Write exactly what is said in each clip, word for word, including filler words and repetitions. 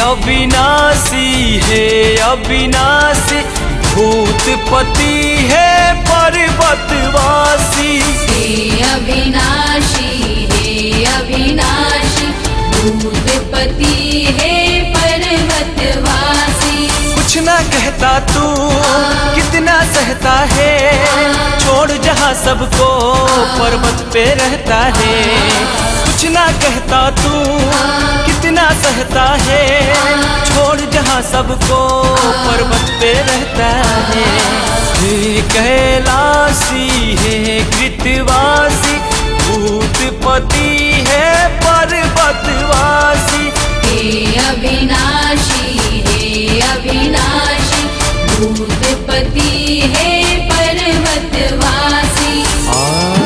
अविनाशी है अविनाशी, भूतपति है पर्वतवासी। हे अविनाशी हे अविनाशी, भूतपति है पर्वतवासी। कुछ ना कहता तू कितना सहता है, छोड़ जहाँ सबको पर्वत पे रहता है। कुछ ना कहता तू कितना सहता है, छोड़ जहाँ सबको पर्वत पे रहता है। हे कैलाशी है कृतवासी, भूतपति है पर्वतवासी। हे अविनाशी हे अविनाशी, भूतपति है पर्वतवासी। आ,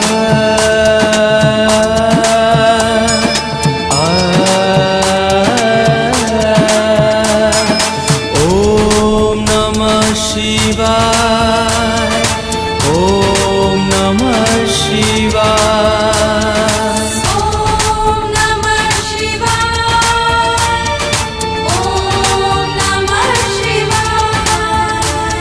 आ, ओम नमः शिवाय, ओम नमः शिवाय। ओम नमः शिवाय, ओम नमः शिवाय।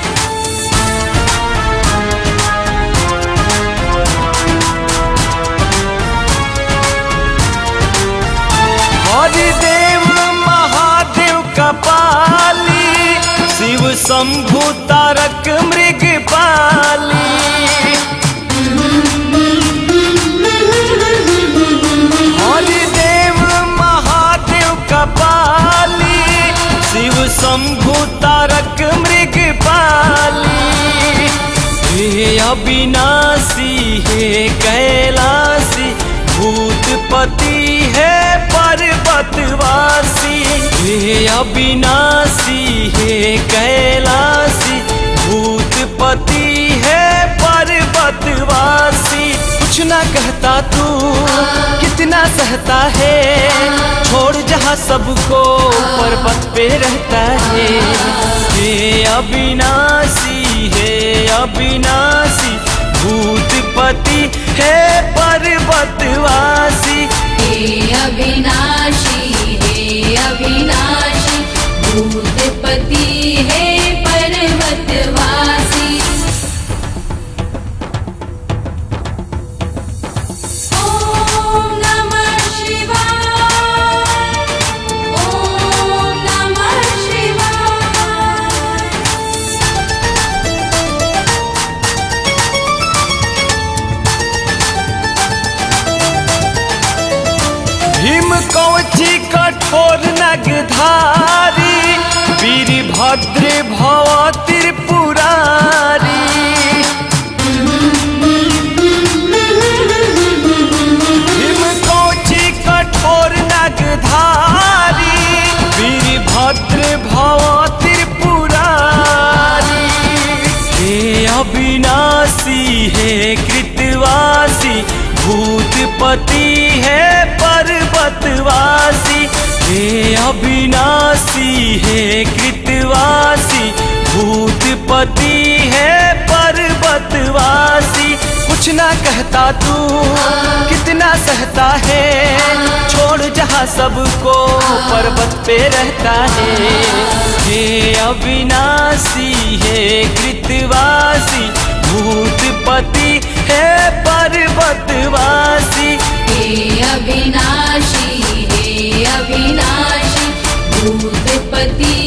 हरिदेव महादेव कपाली, शिव शंभु तारक मृगपाली। हरिदेव महादेव कपाली, शिव शंभु तारक मृगपाली। हे अविनाशी हे कैलाशी, भूतपति है पर्वतवासी। हे अविनाशी हे कैलाशी, भूतपति है पर्वतवासी। कुछ ना कहता तू कितना सहता है, छोड़ जहाँ सबको पर्वत पे रहता है। हे अविनाशी हे अविनाशी, भूतपति है पर्वतवासी। हे अविनाशी हे अविनाशी, भूतपति है पर्वतवासी। ओम नमः शिवाय, ओम नमः शिवाय। भीम कवची कठोर नगधारी, वीरभद्र भव त्रिपुरारी। भीम कवची कठोर नगधारी, वीरभद्र भव त्रिपुरारी। हे अविनाशी हे कृतवासी, भूतपति है पर्वतवासी। हे अविनाशी हे कृतवासी, भूतपति है पर्वतवासी। कुछ ना कहता तू कितना सहता है, छोड़ जहाँ सबको पर्वत पे रहता है। हे अविनाशी हे कृतवासी, भूतपति है पर्वतवासी। हे अविनाशी हे अविनाशी, भूतपति